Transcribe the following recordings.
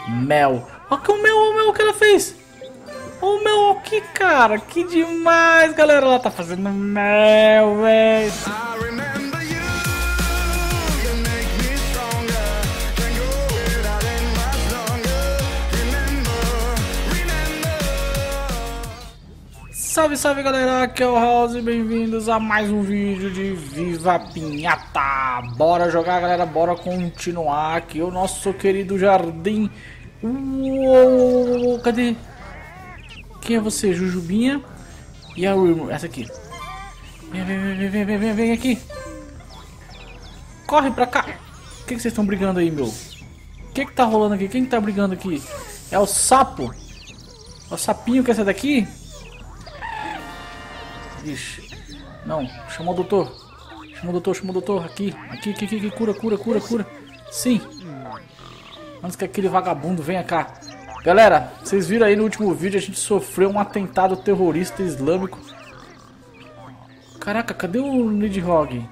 Mel. Olha que o mel que ela fez. O mel aqui, cara. Que demais, galera. Ela tá fazendo mel, velho. Salve, salve, galera, aqui é o House e bem-vindos a mais um vídeo de Viva Pinhata. Bora jogar, galera, bora continuar aqui o nosso querido jardim. Uou, cadê? Quem é você, Jujubinha? E a Wilmer, essa aqui. Vem aqui. Corre pra cá. O que vocês estão brigando aí, meu? O que tá rolando aqui? Quem tá brigando aqui? É o sapo? É o sapinho que é essa daqui? Ixi, não, chama o doutor. Chama o doutor. Aqui, cura. Sim. Antes que aquele vagabundo venha cá. Galera, vocês viram aí no último vídeo, a gente sofreu um atentado terrorista islâmico. Caraca, cadê o Nidhogg?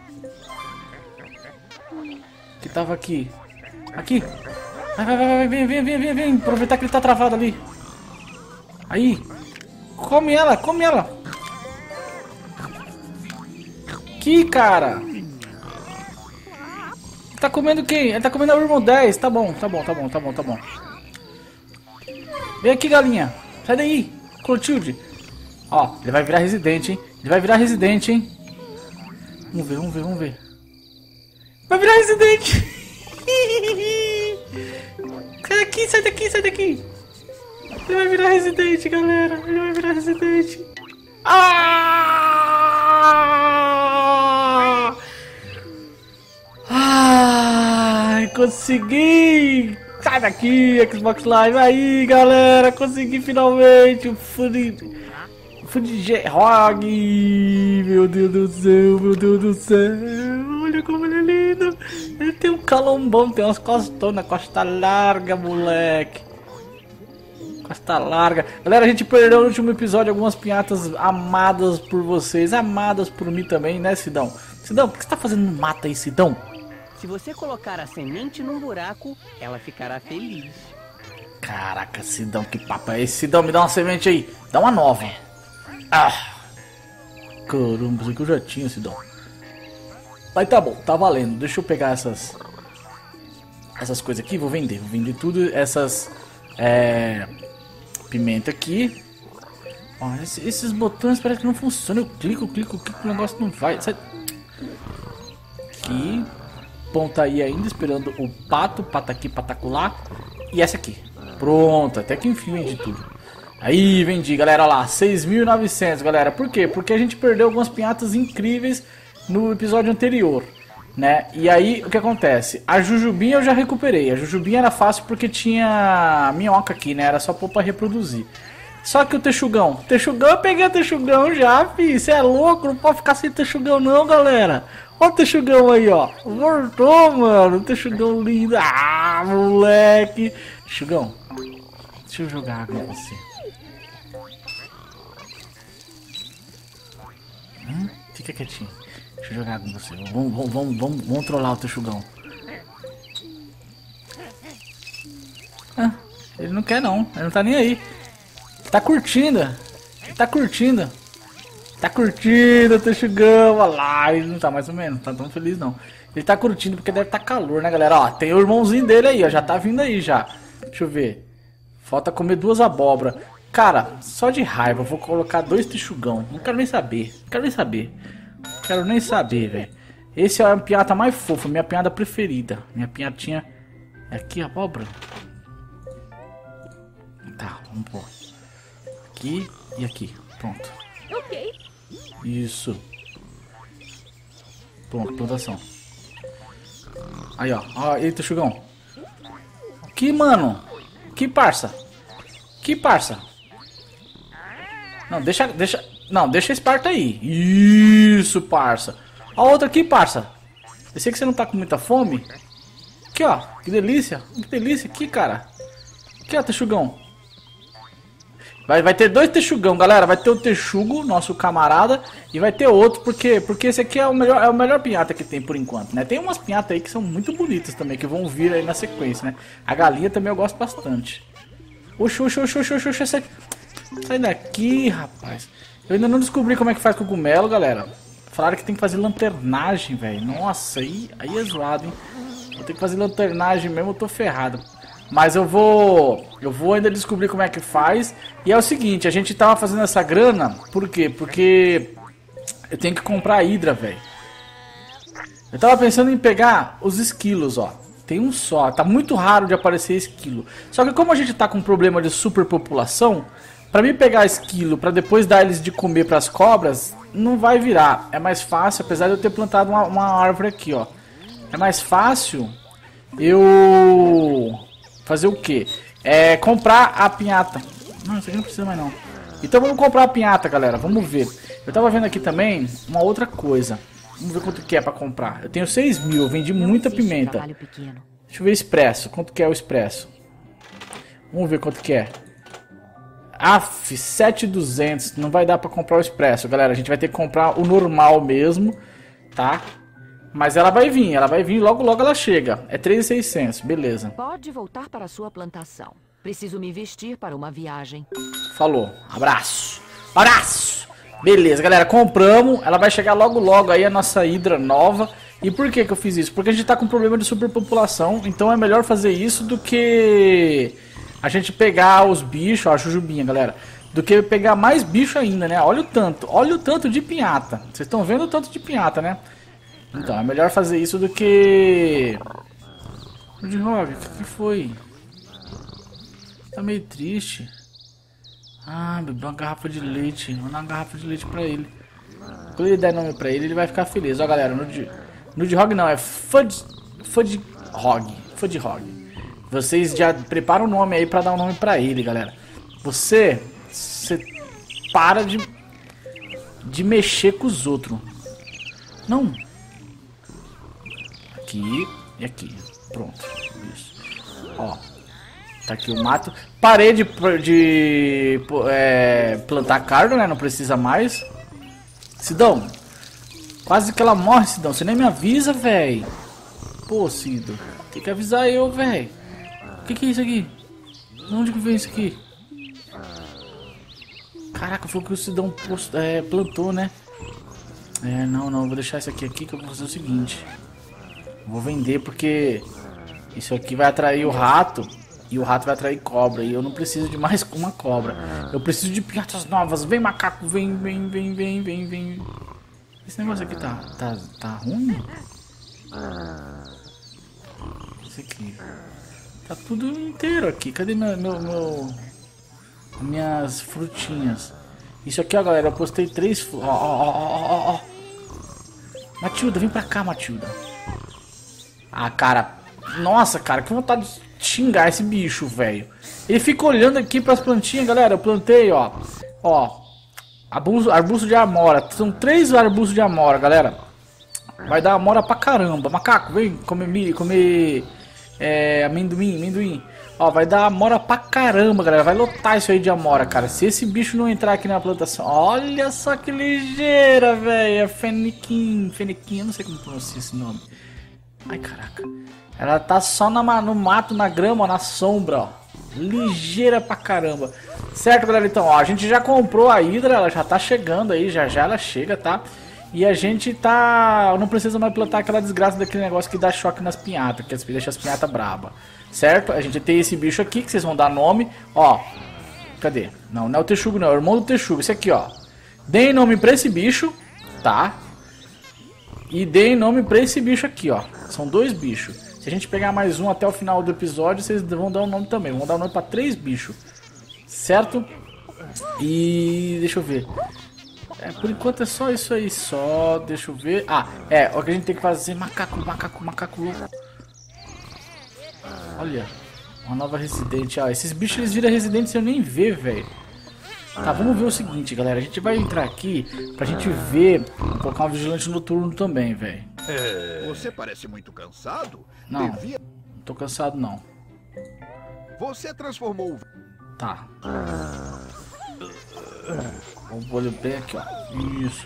Que tava aqui. Aqui. Vai, vem. Aproveitar que ele tá travado ali. Aí. Come ela. Que cara? Tá comendo quem? Ele tá comendo a Irmão 10. Tá bom. Vem aqui, galinha. Sai daí, Clotilde. Ó, ele vai virar residente, hein? Vamos ver. Vai virar residente. Sai daqui. Ele vai virar residente, galera. Ai, consegui! Sai daqui, Xbox Live. Aí, galera, consegui finalmente o Nidhogg. Meu Deus do céu. Olha como ele é lindo. Ele tem um calombão, tem umas costonas, costa larga, moleque. Costa larga. Galera, a gente perdeu no último episódio algumas pinhatas amadas por vocês, amadas por mim também, né, Sidão? Sidão, o que você tá fazendo no mato aí, Sidão? Se você colocar a semente num buraco, ela ficará feliz. Caraca, Sidão, que papo é esse? Sidão, me dá uma semente aí. Dá uma nova. Ah! Caramba, isso aqui eu já tinha, Sidão. Mas tá bom, tá valendo. Deixa eu pegar essas coisas aqui. Vou vender tudo. Essas pimenta aqui. Ó, esses botões parece que não funcionam. Eu clico, o negócio não vai. Sai. Aqui. Ponta aí ainda, esperando o pato aqui, patacular. E essa aqui. Pronto, até que enfim vendi tudo. Aí, vendi, galera, olha lá, 6.900, galera. Por quê? Porque a gente perdeu algumas pinhatas incríveis no episódio anterior, né? E aí, o que acontece? A Jujubinha eu já recuperei. A Jujubinha era fácil porque tinha minhoca aqui, né? Era só pôr pra reproduzir. Só que o Texugão, eu peguei o Texugão já, fi. Você é louco? Não pode ficar sem Texugão não, galera. Olha o Texugão aí, ó. Voltou, mano. O Texugão lindo. Ah, moleque. Texugão, deixa eu jogar água em você. Fica quietinho. Deixa eu jogar água em você. Vamos trollar o Texugão. Ah, ele não quer não. Ele não tá nem aí. Tá curtindo o Texugão, olha lá, ele não tá mais ou menos, não tá tão feliz não. Ele tá curtindo porque deve tá calor, né, galera? Ó, tem o irmãozinho dele aí, ó, já tá vindo aí já. Deixa eu ver. Falta comer 2 abóbora. Cara, só de raiva, eu vou colocar 2 Texugão. Não quero nem saber, velho. Esse é a pinhata mais fofa, minha pinhata preferida. Minha pinhatinha é aqui, abóbora. Tá, vamos pôr. Aqui e aqui, pronto. Ok. Isso. Pronto, plantação. Aí, ó. Ó, eita, Texugão. Que, mano? Que parça? Não, deixa esse parto aí. Isso, parça. A outra aqui, parça. Eu sei que você não tá com muita fome. Aqui, ó. Que delícia. Aqui, cara. Aqui, ó, Texugão. Vai ter 2 texugão, galera. Vai ter o texugo, nosso camarada, e vai ter outro, porque esse aqui é o melhor pinhata que tem por enquanto, né? Tem umas pinhatas aí que são muito bonitas também, que vão vir aí na sequência, né? A galinha também eu gosto bastante. Oxi, sai daqui, rapaz. Eu ainda não descobri como é que faz cogumelo, galera. Falaram que tem que fazer lanternagem, velho. Nossa, aí é zoado, hein? Vou ter que fazer lanternagem mesmo, eu tô ferrado. Mas eu vou ainda descobrir como é que faz. E é o seguinte, a gente tava fazendo essa grana, por quê? Porque eu tenho que comprar a hidra, velho. Eu tava pensando em pegar os esquilos, ó. Tem um só, tá muito raro de aparecer esquilo. Só que como a gente tá com problema de superpopulação, pra mim pegar esquilo, pra depois dar eles de comer pras cobras, não vai virar. É mais fácil, apesar de eu ter plantado uma árvore aqui, ó. É mais fácil eu fazer o quê? É comprar a pinhata. Não, isso aqui não precisa mais não. Então vamos comprar a pinhata, galera. Vamos ver. Eu tava vendo aqui também uma outra coisa. Vamos ver quanto que é pra comprar. Eu tenho 6.000, eu vendi muita pimenta. Deixa eu ver expresso. Quanto que é o expresso? Vamos ver quanto que é. Aff, 7.200. Não vai dar pra comprar o expresso, galera. A gente vai ter que comprar o normal mesmo, tá? Mas ela vai vir, logo ela chega. É 3.600, beleza. Pode voltar para a sua plantação. Preciso me vestir para uma viagem. Falou, abraço. Beleza, galera, compramos. Ela vai chegar logo aí a nossa hidra nova. E por que eu fiz isso? Porque a gente tá com problema de superpopulação. Então é melhor fazer isso do que a gente pegar os bichos, ó, a jujubinha, galera. Do que pegar mais bicho ainda, né? Olha o tanto de pinhata. Vocês estão vendo o tanto de pinhata, né? Então, é melhor fazer isso do que... Rogue, o que foi? Tá meio triste. Ah, bebeu uma garrafa de leite. Vou dar uma garrafa de leite pra ele. Quando ele der nome pra ele, ele vai ficar feliz. Ó, galera, Nudehog não, é Fudgehog. Vocês já preparam o nome aí pra dar um nome pra ele, galera. Você para de mexer com os outros. Não. Aqui e aqui. Pronto. Isso. Ó. Tá aqui o mato. Parei de plantar carne, né? Não precisa mais. Sidão. Quase que ela morre, Sidão. Você nem me avisa, velho. Pô, Cido. Tem que avisar eu, velho. O que é isso aqui? De onde que vem isso aqui? Caraca, foi o que o Sidão plantou, né? Não. Vou deixar isso aqui que eu vou fazer o seguinte. Vou vender porque isso aqui vai atrair o rato e o rato vai atrair cobra. E eu não preciso de mais uma cobra. Eu preciso de pinhatas novas. Vem, macaco, vem. Esse negócio aqui tá ruim? Esse aqui. Tá tudo inteiro aqui. Cadê minhas frutinhas? Isso aqui, ó, galera. Eu postei 3... Ó. Matilda, vem pra cá, Matilda. Ah, cara. Nossa, cara, que vontade de xingar esse bicho, velho. Ele fica olhando aqui pras plantinhas, galera. Eu plantei, ó. Arbusto de amora. São 3 arbustos de amora, galera. Vai dar amora pra caramba. Macaco, vem comer amendoim. Ó, vai dar amora pra caramba, galera. Vai lotar isso aí de amora, cara. Se esse bicho não entrar aqui na plantação... Olha só que ligeira, velho. É Fenequim, eu não sei como pronuncia esse nome. Ai, caraca. Ela tá só no mato, na grama, ó, na sombra, ó. Ligeira pra caramba. Certo, galera? Então, ó, a gente já comprou a hidra. Ela já tá chegando aí, já ela chega, tá? E a gente tá... Não precisa mais plantar aquela desgraça daquele negócio que dá choque nas pinhatas, que deixa as pinhatas braba. Certo? A gente tem esse bicho aqui, que vocês vão dar nome. Ó, cadê? Não é o texugo não, é o irmão do texugo. Esse aqui, ó. Deem nome pra esse bicho, tá? E deem nome pra esse bicho aqui, ó. São 2 bichos. Se a gente pegar mais um até o final do episódio, vocês vão dar um nome também. Vão dar um nome pra 3 bichos. Certo? E... deixa eu ver. Por enquanto é só isso aí, só. Deixa eu ver. O que a gente tem que fazer. Macaco louco. Olha, uma nova residente. Esses bichos eles viram residentes sem eu nem ver, velho. Tá, vamos ver o seguinte, galera. A gente vai entrar aqui pra gente ver. Colocar um vigilante noturno também, velho. Você parece muito cansado. Não tô cansado não. Você transformou... Tá. Vamos pôr bem aqui, ó. Isso.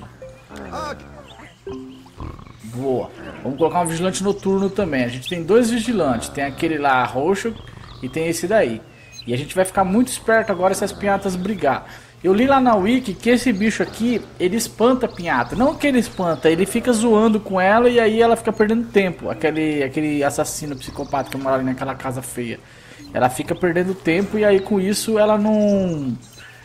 Boa. Vamos colocar um vigilante noturno também. A gente tem 2 vigilantes. Tem aquele lá roxo e tem esse daí. E a gente vai ficar muito esperto agora se as pinhatas brigar. Eu li lá na wiki que esse bicho aqui, ele espanta a pinhata. Não que ele espanta, ele fica zoando com ela e aí ela fica perdendo tempo. Aquele assassino psicopata que mora ali naquela casa feia. Ela fica perdendo tempo e aí com isso ela não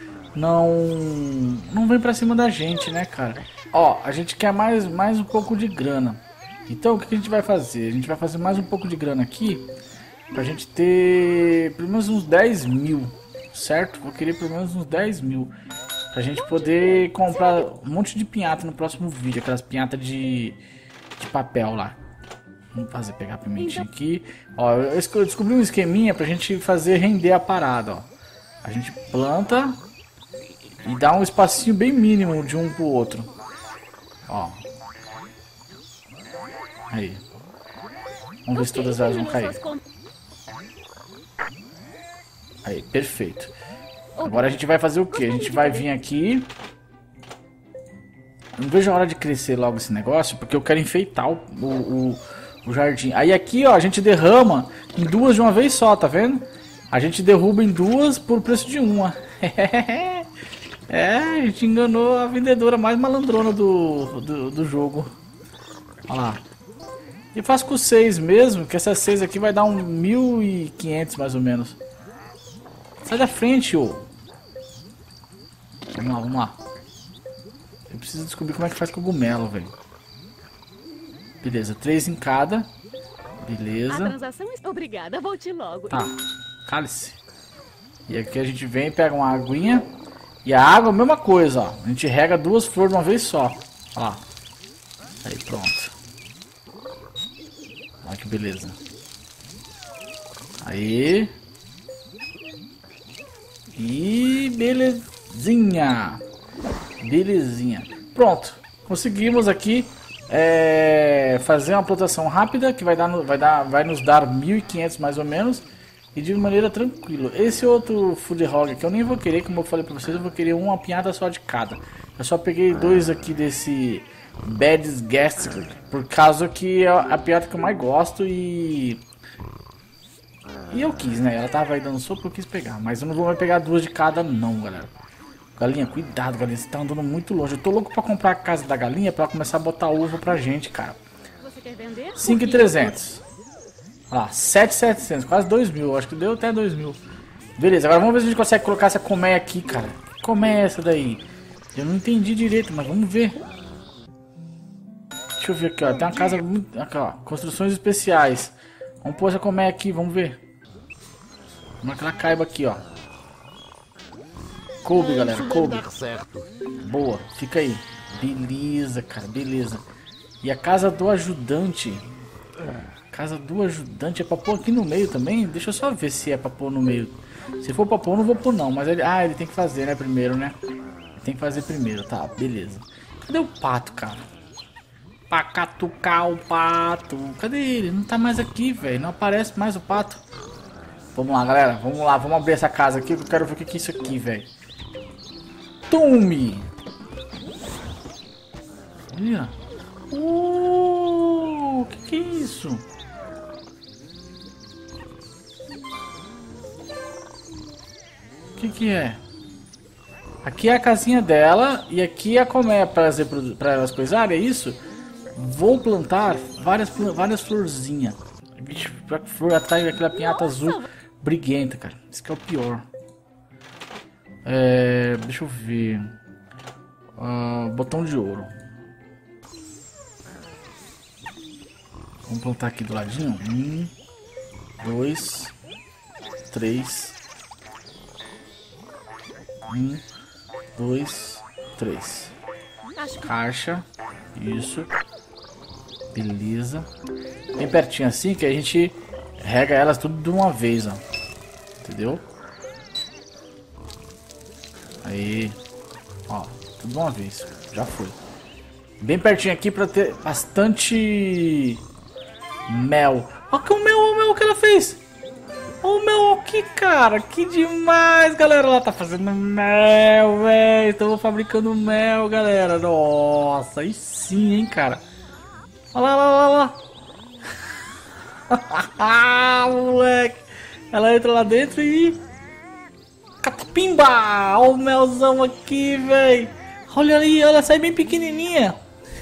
vem pra cima da gente, né, cara? Ó, a gente quer mais um pouco de grana. Então o que a gente vai fazer? A gente vai fazer mais um pouco de grana aqui pra gente ter pelo menos uns 10 mil, certo? Vou querer pelo menos uns 10 mil pra gente poder comprar um monte de pinhata no próximo vídeo. Aquelas pinhatas de papel lá. Vamos pegar a pimentinha aqui. Ó, eu descobri um esqueminha pra gente fazer render a parada, ó. A gente planta e dá um espacinho bem mínimo de um pro outro. Ó. Aí. Vamos ver se todas elas vão cair. Aí, perfeito. Agora a gente vai fazer o que? A gente vai vir aqui. Não vejo a hora de crescer logo esse negócio, porque eu quero enfeitar o jardim. Aí aqui, ó, a gente derrama em 2 de uma vez só, tá vendo? A gente derruba em 2 por preço de uma. É, a gente enganou a vendedora mais malandrona do jogo. Olha lá. E faz com 6 mesmo, que essas 6 aqui vai dar um 1.500 mais ou menos. Sai da frente, ô. Vamos lá. Eu preciso descobrir como é que faz cogumelo, velho. Beleza, 3 em cada. Beleza. A transação está... Obrigada, volte logo. Tá, cale-se. E aqui a gente vem, pega uma aguinha. E a água, a mesma coisa, ó. A gente rega 2 flores de uma vez só. Olha lá. Aí, pronto. Olha que beleza. Aí. E belezinha. Belezinha. Pronto. Conseguimos aqui fazer uma plantação rápida que vai nos dar 1.500 mais ou menos. E de maneira tranquila. Esse outro food hog que eu nem vou querer, como eu falei pra vocês, eu vou querer uma pinhada só de cada. Eu só peguei 2 aqui desse Bad Guest, por causa que é a pinhada que eu mais gosto e eu quis, né? Ela tava aí dando sopa, eu quis pegar. Mas eu não vou mais pegar 2 de cada não, galera. Galinha, cuidado, galinha, você tá andando muito longe. Eu tô louco pra comprar a casa da galinha pra começar a botar ovo pra gente, cara. 5.300. Olha lá, 7.700, quase 2.000, acho que deu até 2.000. Beleza, agora vamos ver se a gente consegue colocar essa colmeia aqui, cara. Que colmeia é essa daí? Eu não entendi direito, mas vamos ver. Deixa eu ver aqui, ó. Tem uma casa muito... Aqui, ó. Construções especiais. Vamos pôr essa colmeia aqui, vamos ver. Vamos que ela caiba aqui, ó. Coube, galera, coube. Boa, fica aí. Beleza, cara, beleza. E a casa do ajudante... Casa do ajudante é pra pôr aqui no meio também? Deixa eu só ver se é pra pôr no meio. Se for pra pôr, não vou pôr não. Mas ele... Ah, ele tem que fazer, né? Primeiro, né? Tem que fazer primeiro, tá, beleza. Cadê o pato, cara? Pra catucar o pato. Cadê ele? Não tá mais aqui, velho. Não aparece mais o pato. Vamos lá, galera. Vamos lá, vamos abrir essa casa aqui. Que eu quero ver o que é isso aqui, velho. Tome! Olha. Que é isso? Que é? Aqui é a casinha dela e aqui é a colmeia para elas coisarem, é isso? Vou plantar várias florzinhas. Bicho, flor atrás daquela pinhata azul briguenta, cara. Isso que é o pior. Deixa eu ver. Botão de ouro. Vamos plantar aqui do ladinho. 1, 2, 3. 1, 2, 3. Caixa. Isso. Beleza. Bem pertinho assim que a gente rega elas tudo de uma vez, ó. Entendeu? Aí. Ó, tudo de uma vez. Já foi. Bem pertinho aqui pra ter bastante mel. Olha que o mel que ela fez. Olha o mel aqui, cara. Que demais, galera. Ela tá fazendo mel, velho. Estamos fabricando mel, galera. Nossa, aí sim, hein, cara. Olha lá, olha lá. Moleque. Ela entra lá dentro e... Catapimba! Olha o melzão aqui, velho. Olha ali, ela sai bem pequenininha.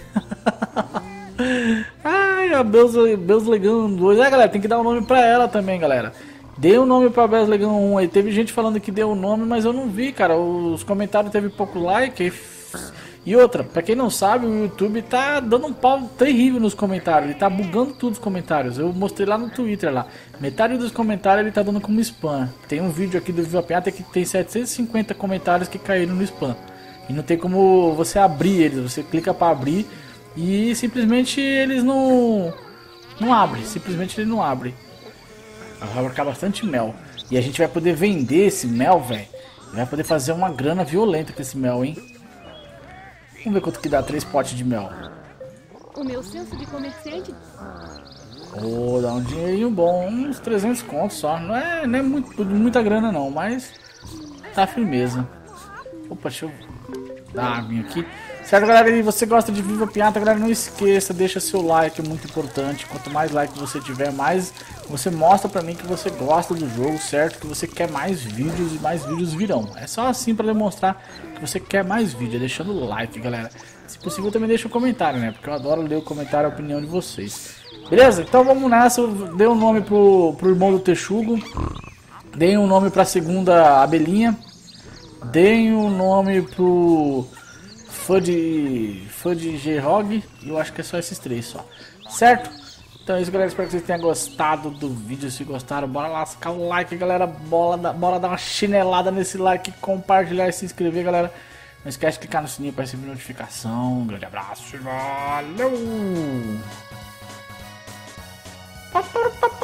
Ai, a Beuslegan 2. É, galera, tem que dar um nome pra ela também, galera. Dê um nome pra Beuslegan 1 aí. Teve gente falando que deu o nome, mas eu não vi, cara. Os comentários teve pouco like. E outra, pra quem não sabe, o YouTube tá dando um pau terrível nos comentários. Ele tá bugando tudo os comentários. Eu mostrei lá no Twitter lá. Metade dos comentários ele tá dando como spam. Tem um vídeo aqui do Viva Piata que tem 750 comentários que caíram no spam. E não tem como você abrir eles. Você clica pra abrir e simplesmente eles não abrem. Simplesmente ele não abre. Vai fabricar bastante mel. E a gente vai poder vender esse mel, velho. Vai poder fazer uma grana violenta com esse mel, hein? Vamos ver quanto que dá 3 potes de mel. O meu senso de comerciante... Oh, dá um dinheirinho bom. Uns 300 contos só. Não é muita grana não, mas tá firmeza. Opa, deixa eu dar uma aguinha aqui. Certo, galera, e você gosta de Viva Piata, galera, não esqueça, deixa seu like, é muito importante. Quanto mais like você tiver, mais você mostra pra mim que você gosta do jogo, certo? Que você quer mais vídeos e mais vídeos virão. É só assim pra demonstrar que você quer mais vídeo, deixando o like, galera. Se possível também deixa um comentário, né? Porque eu adoro ler o comentário e a opinião de vocês. Beleza? Então vamos nessa, eu dei um nome pro irmão do Texugo. Dei um nome pra segunda abelhinha. Dei um nome pro... Fã de J-Rog, e eu acho que é só esses 3 só, certo? Então é isso, galera, espero que vocês tenham gostado do vídeo. Se gostaram, bora lascar o like, galera, bora dar uma chinelada nesse like, compartilhar e se inscrever, galera. Não esquece de clicar no sininho para receber notificação. Um grande abraço e valeu!